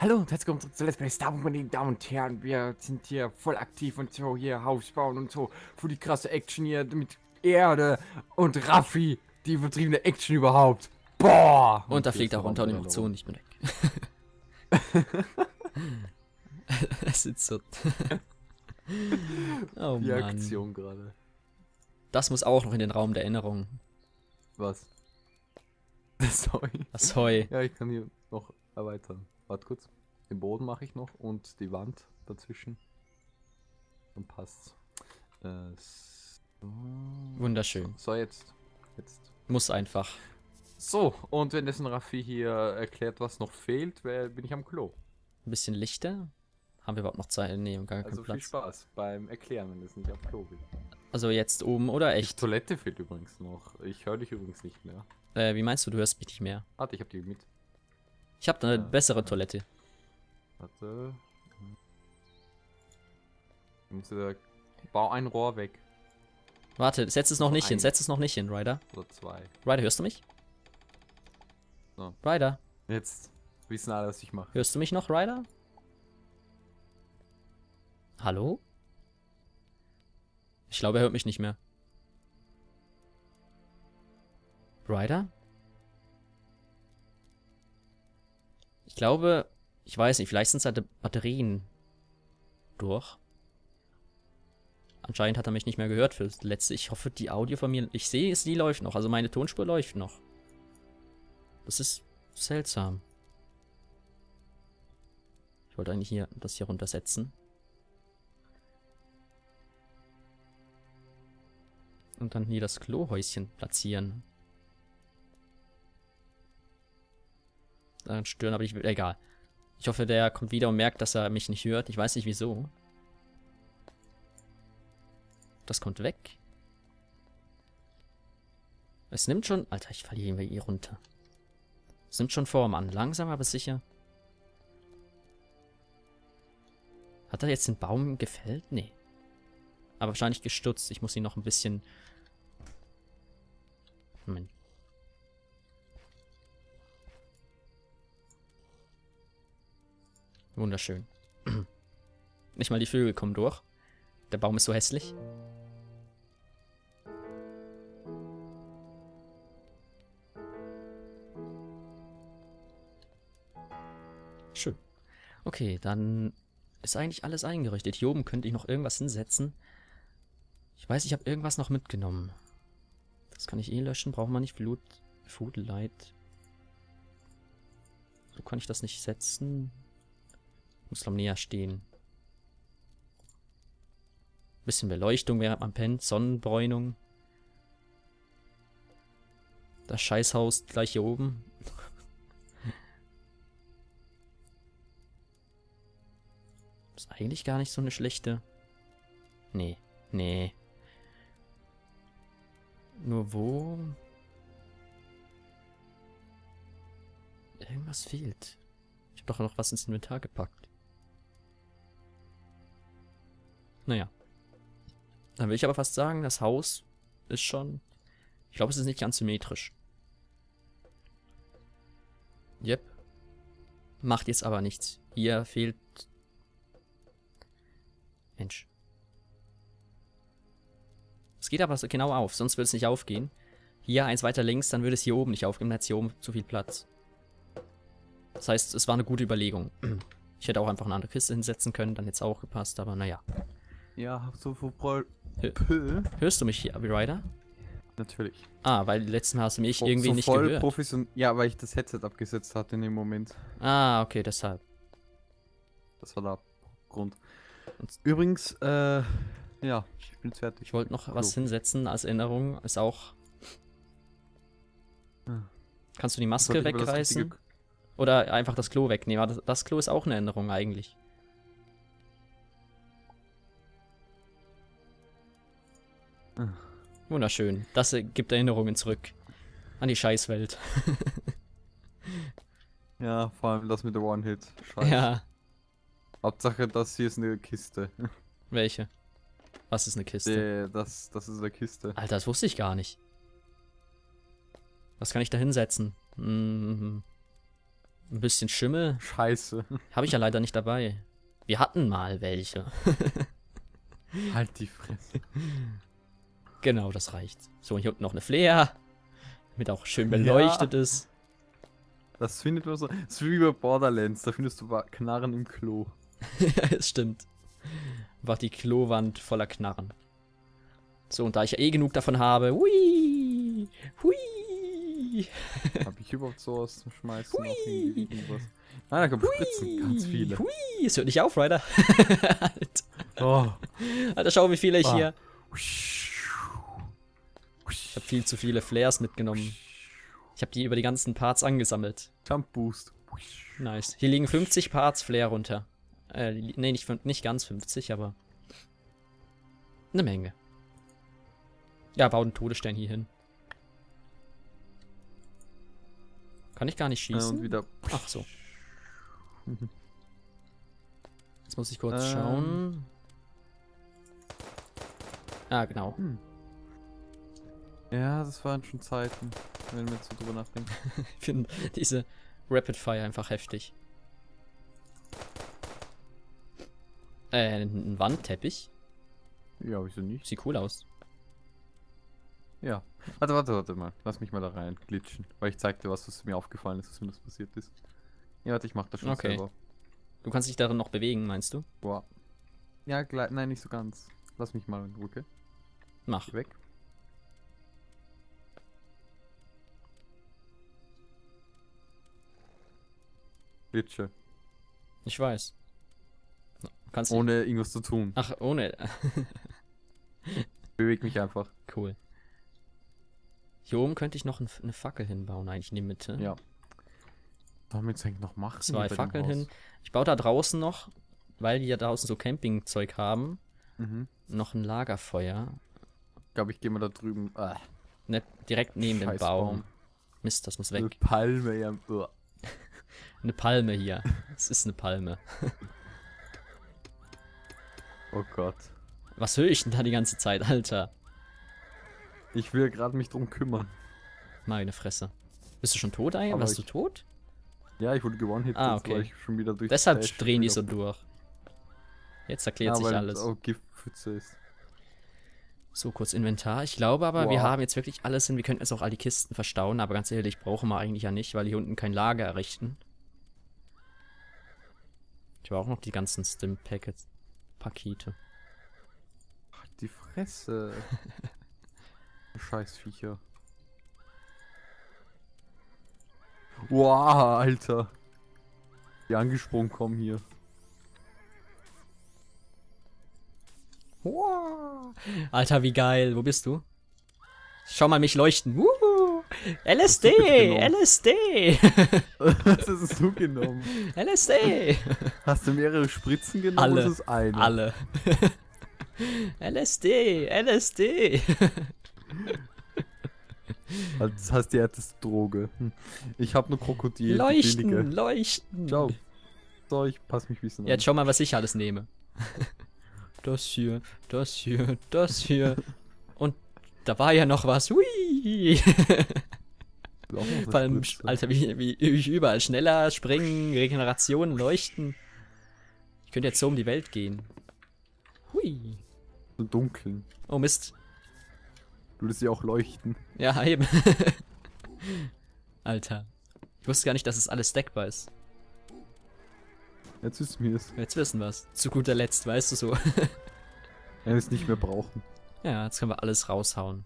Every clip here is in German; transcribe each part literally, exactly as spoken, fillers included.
Hallo und herzlich willkommen zurück zu Let's Play Star Wars, meine Damen und Herren. Wir sind hier voll aktiv und so hier Haus bauen und so. Für die krasse Action hier mit Erde und Raffi. Die übertriebene Action überhaupt. Boah! Und, und da fliegt er runter und die Munition nicht mehr weg. Es ist so. Oh die Mann. Aktion gerade. Das muss auch noch in den Raum der Erinnerung. Was? Sorry. Das Heu. Ja, ich kann hier noch erweitern. Warte kurz. Den Boden mache ich noch und die Wand dazwischen. Dann passt's. Äh, so. Wunderschön. So, jetzt. Jetzt. Muss einfach. So, und wenn dessen Raffi hier erklärt, was noch fehlt, wär, bin ich am Klo. Ein bisschen Lichter. Haben wir überhaupt noch Zeit? Nee, gar keinen Also Platz. viel Spaß beim Erklären, wenn es nicht am Klo will. Also jetzt oben oder Die echt? Toilette fehlt übrigens noch. Ich höre dich übrigens nicht mehr. Äh, wie meinst du, du hörst mich nicht mehr? Warte, ich hab die mit. Ich habe eine Ja. bessere Toilette. Warte. Ich muss ja, bau ein Rohr weg. Warte, setz es noch nicht hin. Ein. Setz es noch nicht hin, Ryder. Oder zwei. Ryder, hörst du mich? So. Ryder, Jetzt wissen alle, was ich mache. hörst du mich noch, Ryder? Hallo? Ich glaube, er hört mich nicht mehr. Ryder? Ich glaube, ich weiß nicht, vielleicht sind seine Batterien durch. Anscheinend hat er mich nicht mehr gehört für das letzte. Ich hoffe, die Audio von mir, ich sehe es, die läuft noch. Also meine Tonspur läuft noch. Das ist seltsam. Ich wollte eigentlich hier das hier runtersetzen. Und dann hier das Klohäuschen platzieren. Dann stören, aber ich will. Egal. Ich hoffe, der kommt wieder und merkt, dass er mich nicht hört. Ich weiß nicht wieso. Das kommt weg. Es nimmt schon. Alter, ich verliere ihn hier runter. Es nimmt schon Form an. Langsam, aber sicher. Hat er jetzt den Baum gefällt? Nee. Aber wahrscheinlich gestutzt. Ich muss ihn noch ein bisschen. Moment. Wunderschön. Nicht mal die Vögel kommen durch. Der Baum ist so hässlich. Schön. Okay, dann ist eigentlich alles eingerichtet. Hier oben könnte ich noch irgendwas hinsetzen. Ich weiß, ich habe irgendwas noch mitgenommen. Das kann ich eh löschen. Braucht man nicht. Blut, Food Light. So kann ich das nicht setzen. Muss am näher stehen. Bisschen Beleuchtung, während man pennt. Sonnenbräunung. Das Scheißhaus gleich hier oben. Ist eigentlich gar nicht so eine schlechte. Nee, nee. Nur wo? Irgendwas fehlt. Ich habe doch noch was ins Inventar gepackt. Naja. Dann will ich aber fast sagen, das Haus ist schon... Ich glaube, es ist nicht ganz symmetrisch. Yep. Macht jetzt aber nichts. Hier fehlt... Mensch. Es geht aber so genau auf, sonst würde es nicht aufgehen. Hier eins weiter links, dann würde es hier oben nicht aufgehen, dann hat es hier oben zu viel Platz. Das heißt, es war eine gute Überlegung. Ich hätte auch einfach eine andere Kiste hinsetzen können, dann hätte es auch gepasst, aber naja. Ja, so viel Pro Hör, Hörst du mich hier, Ryder? Natürlich. Ah, weil letztes Mal hast du mich So- irgendwie so nicht voll gehört. profession ja, weil ich das Headset abgesetzt hatte in dem Moment. Ah, okay, deshalb. Das war der Grund. Und- Übrigens, äh, ja, ich bin jetzt fertig. Ich wollte noch was Klo. hinsetzen als Erinnerung. Ist auch... Ah. Kannst du die Maske Sollte ich über das wegreißen? richtige- Oder einfach das Klo wegnehmen? Aber das, das Klo ist auch eine Erinnerung eigentlich. Ah. Wunderschön. Das äh, gibt Erinnerungen zurück. An die Scheißwelt. Ja, vor allem das mit der One-Hit. Scheiße. Ja. Hauptsache, das hier ist eine Kiste. Welche? Was ist eine Kiste? Die, das, das ist eine Kiste. Alter, das wusste ich gar nicht. Was kann ich da hinsetzen? Mhm. Ein bisschen Schimmel Scheiße. habe ich ja leider nicht dabei. Wir hatten mal welche. Halt die Fresse. Genau, das reicht. So, und hier unten noch eine Flare. Damit auch schön beleuchtet Ja. ist. Das findet man so. Das ist wie bei Borderlands, da findest du Wa- Knarren im Klo. Ja, das stimmt. Einfach die Klowand voller Knarren. So, und da ich ja eh genug davon habe. Hui! Hui! Hab ich überhaupt sowas zum Schmeißen? Noch irgendwie irgendwas? Nein, da kommen Spritzen, ganz viele. Hui! Es hört nicht auf, Ryder. Alter. Oh. Alter, schau, wie viele ich Ah. hier. Ich habe viel zu viele Flares mitgenommen. Ich habe die über die ganzen Parts angesammelt. Jump Boost. Nice. Hier liegen fünfzig Parts Flare runter. Äh, nee, nicht, fün- nicht ganz fünfzig, aber eine Menge. Ja, bau einen Todesstern hier hin. Kann ich gar nicht Ja, schießen? und wieder. Ach so. Jetzt muss ich kurz Ähm. schauen. Ah, genau. Hm. Ja, das waren schon Zeiten, wenn wir jetzt so drüber nachdenken. Ich finde diese Rapid Fire einfach heftig. Äh, ein Wandteppich. Ja, wieso nicht? Sieht cool aus. Ja. Warte, warte, warte mal. Lass mich mal da rein glitschen. Weil ich zeig dir was, was mir aufgefallen ist, dass mir das passiert ist. Ja, warte, ich mach das schon Okay. selber. Du kannst dich darin noch bewegen, meinst du? Boah. Ja, gleich. Nein, nicht so ganz. Lass mich mal in Ruhe, okay? Mach. Geh weg. Glitsche. Ich weiß. Du kannst dich- Ohne irgendwas zu tun. Ach, ohne. Beweg mich einfach. Cool. Hier oben könnte ich noch ein, eine Fackel hinbauen, eigentlich in die Mitte. Ja. Was sollen wir jetzt eigentlich noch machen? Zwei hier bei dem Fackeln Haus? hin. Ich baue da draußen noch, weil die ja draußen so Campingzeug haben, Mhm. noch ein Lagerfeuer. Ich glaube, ich gehe mal da drüben. Ah, Ne, direkt neben dem Scheiß Baum. Baum. Mist, das muss eine weg. Palme, ja. Uah. Eine Palme hier. Es ist eine Palme. Oh Gott. Was höre ich denn da die ganze Zeit, Alter? Ich will gerade mich drum kümmern. Meine Fresse. Bist du schon tot eigentlich? Aber Warst du ich- tot? Ja, ich wurde gewonnen, Ah, jetzt war okay. ich schon wieder durch. Deshalb Dash drehen die wieder- so durch. Jetzt erklärt ja, sich weil alles. es auch Giftpfütze ist. So, kurz Inventar. Ich glaube aber, wir Wow. haben jetzt wirklich alles hin. Wir könnten jetzt auch all die Kisten verstauen, aber ganz ehrlich, brauchen wir eigentlich ja nicht, weil hier unten kein Lager errichten. Ich brauche noch die ganzen Stim-Packets. Pakete. Ach, die Fresse. Scheiß Viecher. Wow, Alter. Die angesprungen kommen hier. Wow. Alter, wie geil. Wo bist du? Schau mal mich leuchten. Wuhu. L S D! Hast du mitgenommen? L S D! Was hast du genommen? L S D! Hast du mehrere Spritzen genommen Alle. oder ist es eine? Alle. L S D! L S D! Also, das heißt die härteste Droge. Hm. Ich habe nur Krokodil. die Leuchten, billige. leuchten. Ciao. So, ich pass mich ein bisschen Ja, jetzt schau mal, was ich alles nehme. Das hier, das hier, das hier. Und da war ja noch was. Hui! an. Auch noch eine Vor allem, Spritze. Alter, wie, wie ich überall schneller springen, Regeneration, leuchten. Ich könnte jetzt so um die Welt gehen. Hui. Im Dunkeln. Oh Mist. Du würdest ja auch leuchten. Ja, eben. Alter. Ich wusste gar nicht, dass es alles stackbar ist. Jetzt ist mir es. Jetzt wissen wir's. Zu guter Letzt, weißt du so. Wenn wir es nicht mehr brauchen. Ja, jetzt können wir alles raushauen.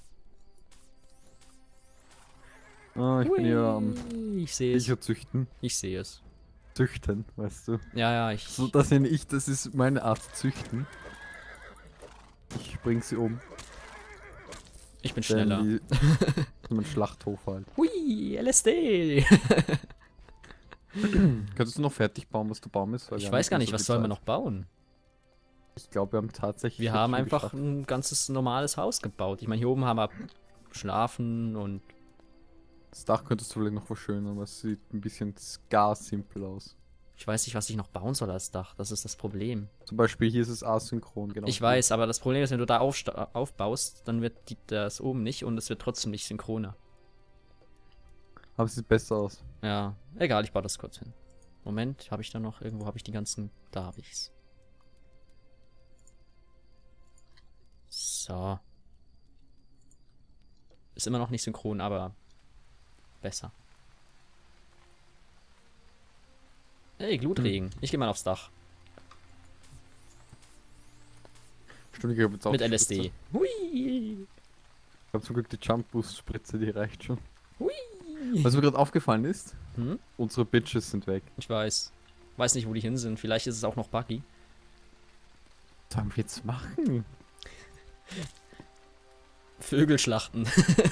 Ah, ich bin hier am Hui, ich sehe es. Viecher züchten. Ich sehe es. Züchten, weißt du. Ja, ja, ich. So, das nenne ich, das ist meine Art züchten. Ich bring sie um. Ich bin Denn schneller. die- so mein Schlachthof halt. Hui, L S D. Könntest du noch fertig bauen, was du bauen musst? Weil Ich wir weiß haben gar nicht nicht, mehr was so sollen wir viel noch bauen? Zeit. Ich glaube, wir haben tatsächlich. Wir jetzt haben viel einfach geschafft. ein ganzes normales Haus gebaut. Ich meine, hier oben haben wir Schlafen und Das Dach könntest du vielleicht noch verschönern, aber es sieht ein bisschen gar simpel aus. ich weiß nicht, was ich noch bauen soll als Dach. Das ist das Problem. Zum Beispiel hier ist es asynchron, genau. Ich weiß, aber das Problem ist, wenn du da aufsta- aufbaust, dann wird die, das oben nicht und es wird trotzdem nicht synchroner. Aber es sieht besser aus. Ja, egal, ich baue das kurz hin. Moment, habe ich da noch, irgendwo habe ich die ganzen, da habe ich's. So. Ist immer noch nicht synchron, aber besser. Hey, Glutregen. Hm. Ich gehe mal aufs Dach. Stimmt, ich habe jetzt auch mit L S D. Hui! Ich habe zum Glück die Jump Boost Spritze, die reicht schon. Hui! Was mir gerade aufgefallen ist, hm? unsere Bitches sind weg. Ich weiß. Weiß nicht, wo die hin sind. Vielleicht ist es auch noch buggy. Was sollen wir jetzt machen? Vögel schlachten.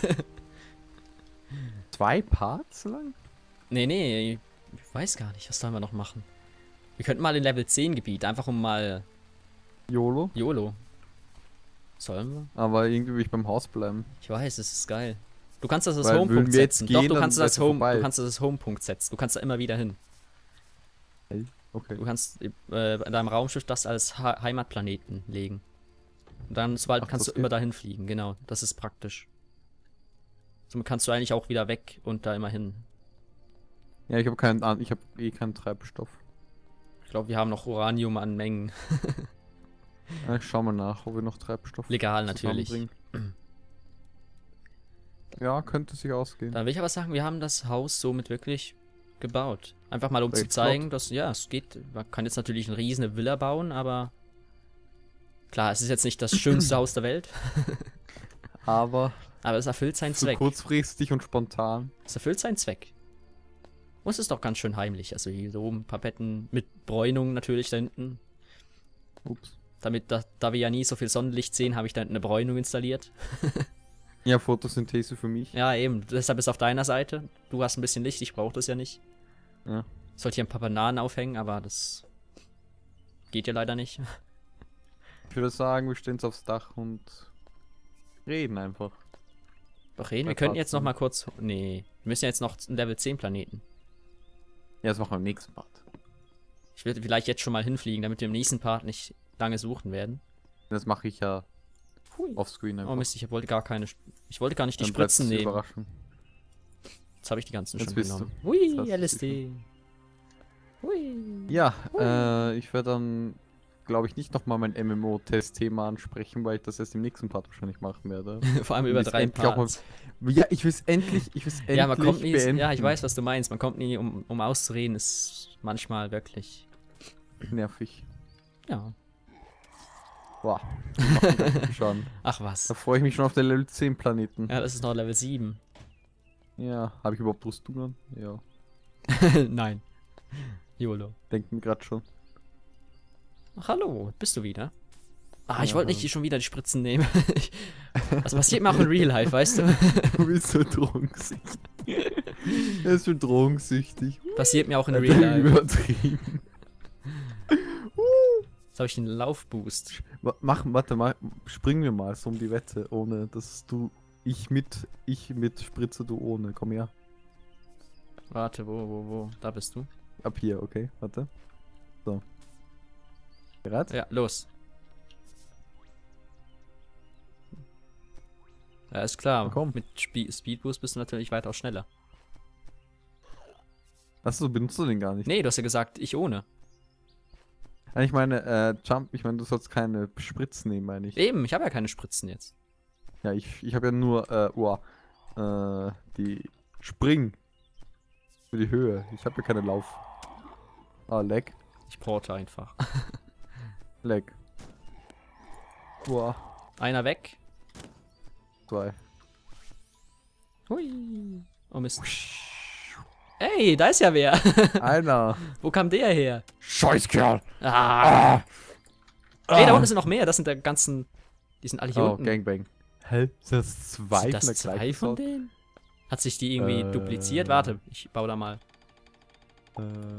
Zwei Parts lang? Nee, nee. Ich weiß gar nicht. Was sollen wir noch machen? Wir könnten mal in Level zehn Gebiet. Einfach um mal... YOLO? YOLO. Sollen wir? Aber irgendwie will ich beim Haus bleiben. Ich weiß, es ist geil. Du kannst das als Weil Homepunkt wir jetzt setzen. gehen, Doch, du kannst, dann das wär's Home, vorbei. du kannst das als Homepunkt setzen. Du kannst da immer wieder hin. Okay. Du kannst äh, in deinem Raumschiff das als ha Heimatplaneten legen. Und dann, sobald Ach, kannst du geht. immer dahin fliegen. Genau, das ist praktisch. Somit kannst du eigentlich auch wieder weg und da immer hin. Ja, ich habe keinen, An- ich habe eh keinen Treibstoff. Ich glaube, wir haben noch Uranium an Mengen. Ja, ich schau mal nach, ob wir noch Treibstoff Legal natürlich. zusammenbringen. Ja, könnte sich ausgehen. Dann will ich aber sagen, wir haben das Haus somit wirklich gebaut. Einfach mal, um Recht zu zeigen, flott. dass, ja, es geht. Man kann jetzt natürlich eine riesige Villa bauen, aber klar, es ist jetzt nicht das schönste Haus der Welt. Aber Aber es erfüllt seinen so Zweck. kurzfristig und spontan. Es erfüllt seinen Zweck. Und es ist doch ganz schön heimlich. Also hier so oben ein paar Betten mit Bräunung natürlich da hinten. Ups. Damit, da, da wir ja nie so viel Sonnenlicht sehen, habe ich da hinten eine Bräunung installiert. Ja, Photosynthese für mich. Ja, eben. Deshalb ist auf deiner Seite. Du hast ein bisschen Licht, ich brauche das ja nicht. Ja. Ich sollte hier ein paar Bananen aufhängen, aber das geht ja leider nicht. Ich würde sagen, wir stehen jetzt aufs Dach und reden einfach. Doch reden, Bei wir könnten jetzt noch Parts, mal kurz... Nee, wir müssen ja jetzt noch einen Level zehn Planeten. Ja, das machen wir im nächsten Part. Ich würde vielleicht jetzt schon mal hinfliegen, damit wir im nächsten Part nicht lange suchen werden. Das mache ich ja Hui. offscreen einfach. Oh Mist, ich wollte gar keine... Ich wollte gar nicht die Dann bleibt's Spritzen nehmen. Überraschung. Jetzt habe ich die ganzen Jetzt schon bist genommen. du. Hui, Jetzt hast du L S sie D. Hui. Ja, äh, ich werde dann, glaube ich, nicht nochmal mein M M O-Test-Thema ansprechen, weil ich das erst im nächsten Part wahrscheinlich machen werde. Vor allem über Will's drei endlich auch mal- Parts. Ja, ich will es endlich, ich will es endlich Ja, man kommt nie... beenden. Ja, ich weiß, was du meinst. Man kommt nie, um, um auszureden, ist manchmal wirklich... Nervig. Ja. Boah. Schon. Ach was. Da freue ich mich schon auf den Level zehn Planeten. Ja, das ist noch Level sieben. Ja, habe ich überhaupt Rüstungen? Ja, Nein. YOLO. denken gerade schon. Ach, hallo, bist du wieder? Ah, ich Ja, wollte nicht hallo. die schon wieder die Spritzen nehmen. Das passiert mir auch in Real Life, weißt du? Du bist so drogensüchtig. Er ist schon drogensüchtig. Passiert mir auch in Hat Real er Life. übertrieben. Jetzt habe ich den Laufboost. Wa- Mach, warte mal, springen wir mal so um die Wette, ohne dass du, ich mit, ich mit Spritze, du ohne. Komm her. Warte, wo, wo, wo? Da bist du. Ab hier, okay, warte. So. Bereit? Ja, los. Ja, ist klar. Na komm. Mit Spe Speedboost bist du natürlich weitaus schneller. Achso, benutzt du den gar nicht? Nee, du hast ja gesagt, ich ohne. Ah, Ich meine, äh, Jump, ich meine, du sollst keine Spritzen nehmen, meine ich. Eben, ich habe ja keine Spritzen jetzt. Ja, ich, ich habe ja nur, äh, wow, äh, die Spring. Für die Höhe. Ich habe ja keine Lauf. Ah, Lag. Ich porte einfach. Lag. Wow, Einer weg. zwei. Hui. Oh Mist. Ey, da ist ja wer. Einer. Wo kam der her? Scheißkerl. Ah. Ah. Ey, da Ah. unten sind noch mehr. Das sind der ganzen... Die sind alle hier Oh, unten. Gangbang. Hä? Sind das zwei Sind das von der zwei gleichen von Sorte? denen? Hat sich die irgendwie Äh. dupliziert? Warte, ich baue da mal. Äh.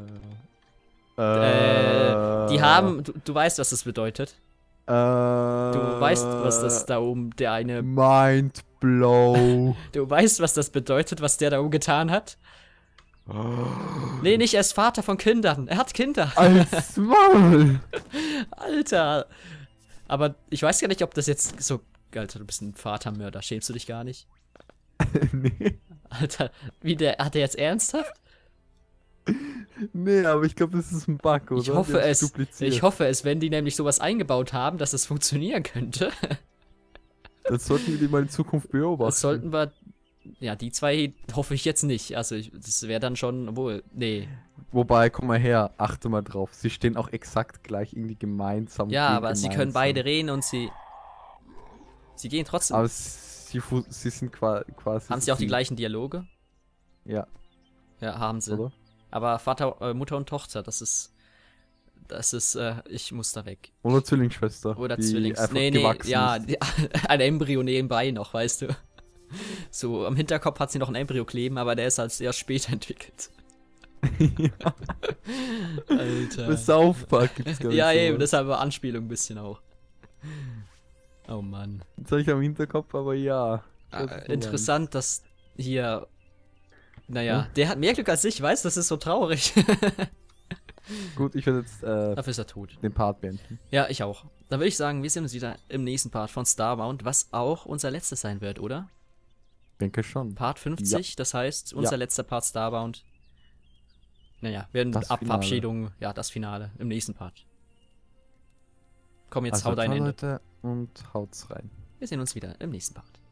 Äh, die haben... Du, du weißt, was das bedeutet. Äh. Du weißt, was das da oben der eine... Mind blow. Du weißt, was das bedeutet, was der da oben getan hat? Nee, nicht, er ist Vater von Kindern. Er hat Kinder. Als Maul. Alter. Aber ich weiß gar nicht, ob das jetzt so... Alter, du bist ein Vatermörder. Schämst du dich gar nicht? Nee. Alter, wie der, hat der jetzt ernsthaft? Nee, aber ich glaube, das ist ein Bug, oder? Ich hoffe Der ist es. dupliziert. Ich hoffe es, wenn die nämlich sowas eingebaut haben, dass es funktionieren könnte. Das sollten wir die mal in Zukunft beobachten. Das sollten wir. Ja, die zwei hoffe ich jetzt nicht. Also, ich, das wäre dann schon wohl. Nee. Wobei, komm mal her, achte mal drauf. Sie stehen auch exakt gleich irgendwie gemeinsam. Ja, gehen aber sie können gemeinsam. beide reden und sie. Sie gehen trotzdem. Aber sie, fu- sie sind qua quasi. Haben sie auch die gleichen Dialoge? Ja, Ja, haben sie. oder? Aber Vater, äh, Mutter und Tochter, das ist. Das ist, äh, ich muss da weg. Oder Zwillingsschwester. Oder die Zwillings. einfach Nee, nee, gewachsen ja, ist. die, ein Embryo nebenbei noch, weißt du. So, am Hinterkopf hat sie noch ein Embryo kleben, aber der ist halt erst später entwickelt. Ja, Alter. bei South Park gibt's gar nicht Ja, so eben, was. deshalb war Anspielung ein bisschen auch. Oh Mann. Das habe ich am Hinterkopf, aber ja. Ich weiß, was Äh, du interessant, dass hier. Naja, Hm? der hat mehr Glück als ich, weißt du, das ist so traurig. meinst. Gut, ich werde jetzt äh, Dafür ist er tot. den Part beenden. Ja, ich auch. Dann würde ich sagen, wir sehen uns wieder im nächsten Part von Starbound, was auch unser letztes sein wird, oder? Denke schon. Part fünfzig, das heißt, unser Ja. letzter Part Starbound. Naja, werden Das Ab Finale. Verabschiedung, ja, das Finale im nächsten Part. Komm, jetzt Also, hau dein ciao, Ende. Leute, und haut's rein. Wir sehen uns wieder im nächsten Part.